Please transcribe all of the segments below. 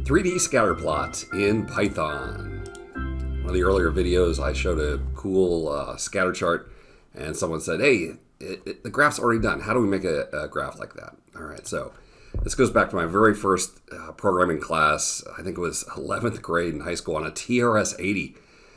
3D Scatterplot in Python. One of the earlier videos I showed a cool scatter chart and someone said, hey, the graph's already done. How do we make a graph like that? All right, so this goes back to my very first programming class. I think it was 11th grade in high school on a TRS-80.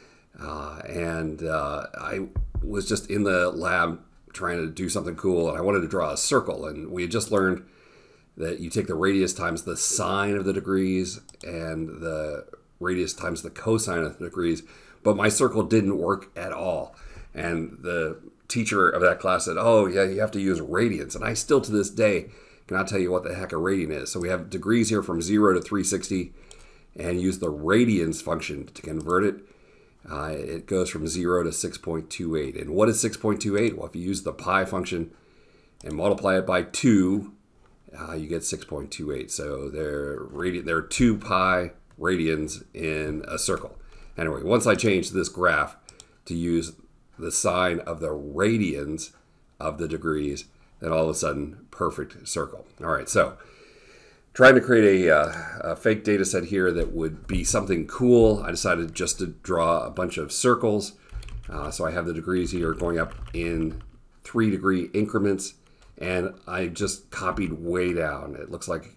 I was just in the lab trying to do something cool, and I wanted to draw a circle. And we had just learned that you take the radius times the sine of the degrees and the radius times the cosine of the degrees, but my circle didn't work at all. And the teacher of that class said, oh yeah, you have to use radians. And I still to this day cannot tell you what the heck a radian is. So we have degrees here from 0 to 360 and use the radians function to convert it. It goes from 0 to 6.28. And what is 6.28? Well, if you use the pi function and multiply it by 2, you get 6.28. So there are 2 pi radians in a circle. Anyway, once I changed this graph to use the sine of the radians of the degrees, then all of a sudden, perfect circle. All right, so trying to create a fake data set here that would be something cool, I decided just to draw a bunch of circles. So I have the degrees here going up in 3-degree increments, and I just copied way down. It looks like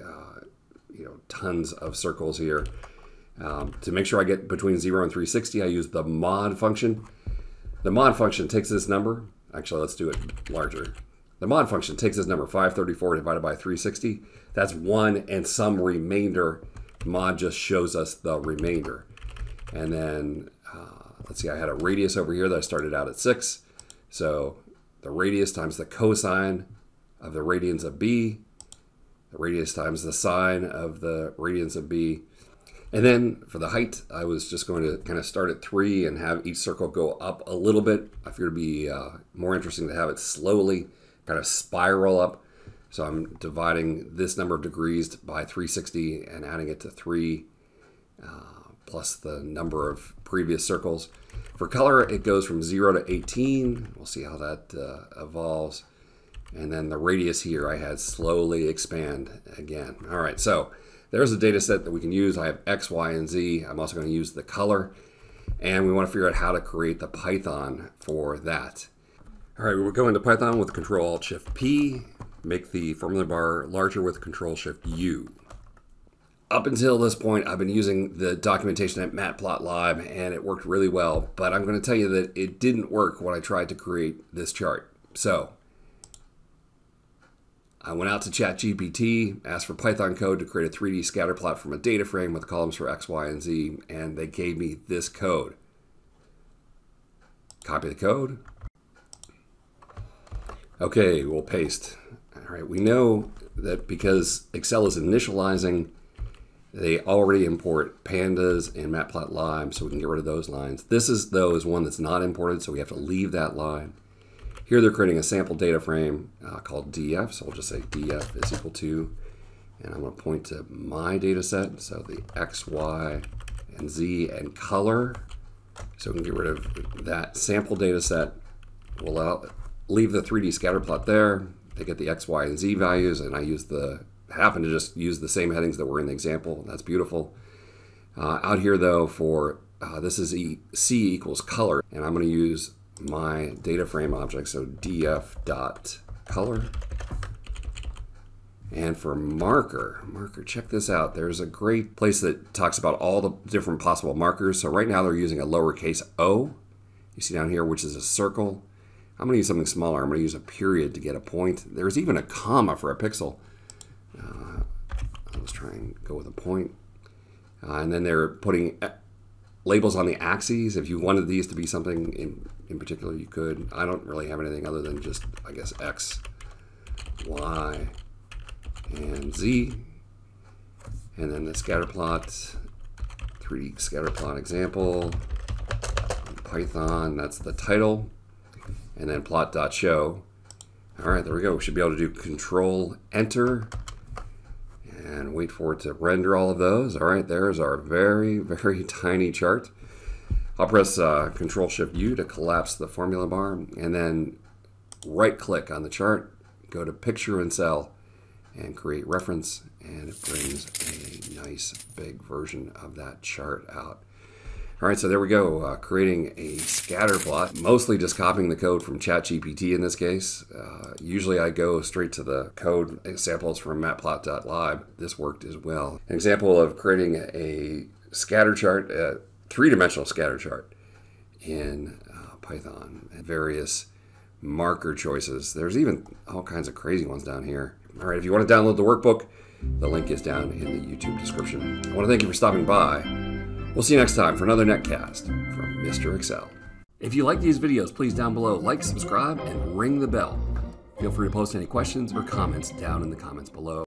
tons of circles here. To make sure I get between 0 and 360, I use the mod function. The mod function takes this number. Actually, let's do it larger. The mod function takes this number, 534 divided by 360. That's 1 and some remainder. Mod just shows us the remainder. And then, let's see, I had a radius over here that I started out at 6. So the radius times the cosine of the radians of b, the radius times the sine of the radians of b. And then for the height, I was just going to kind of start at 3 and have each circle go up a little bit. I figured it'd be more interesting to have it slowly kind of spiral up. So I'm dividing this number of degrees by 360 and adding it to 3 plus the number of previous circles. For color, it goes from 0 to 18. We'll see how that evolves. And then the radius here I had slowly expand again. All right, so there's a data set that we can use. I have X, Y, and Z. I'm also going to use the color. And we want to figure out how to create the Python for that. All right, we'll go into Python with Control-Alt-Shift-P. Make the formula bar larger with Control-Shift-U. Up until this point, I've been using the documentation at Matplotlib, and it worked really well. But I'm going to tell you that it didn't work when I tried to create this chart. So I went out to Chat-GPT, asked for Python code to create a 3D scatter plot from a data frame with columns for X, Y, and Z, and they gave me this code. Copy the code. Okay, we'll paste. All right, we know that because Excel is initializing, they already import pandas and Matplotlib, so we can get rid of those lines. This is, though, is one that's not imported, so we have to leave that line. Here they're creating a sample data frame called df, so we'll just say df is equal to, and I'm going to point to my data set, so the x, y, and z and color. So we can get rid of that sample data set. We'll leave the 3D scatter plot there. They get the x, y, and z values, and I happen to just use the same headings that were in the example. That's beautiful. Out here, though, for this is c equals color, and I'm going to use my data frame object, so df.color. And for marker, check this out. There's a great place that talks about all the different possible markers. So right now they're using a lowercase o. You see down here, which is a circle. I'm going to use something smaller. I'm going to use a period to get a point. There's even a comma for a pixel. Let's try and go with a point. And then they're putting labels on the axes. If you wanted these to be something in particular, you could. I don't really have anything other than just, I guess, X, Y, and Z. And then the scatterplot, 3D scatterplot example, Python, that's the title. And then plot.show. All right, there we go. We should be able to do Control-Enter and wait for it to render all of those. All right, there's our very, very tiny chart. I'll press Control-Shift-U to collapse the formula bar, and then right-click on the chart, go to Picture and Cell, and create reference, and it brings a nice big version of that chart out. All right, so there we go, creating a scatter plot, mostly just copying the code from Chat-GPT in this case. Usually I go straight to the code samples from matplot.lib. This worked as well. An example of creating a scatter chart, a three-dimensional scatter chart in Python, and various marker choices. There's even all kinds of crazy ones down here. All right, if you want to download the workbook, the link is down in the YouTube description. I want to thank you for stopping by. We'll see you next time for another netcast from Mr. Excel. If you like these videos, please down below like, subscribe, and ring the bell. Feel free to post any questions or comments down in the comments below.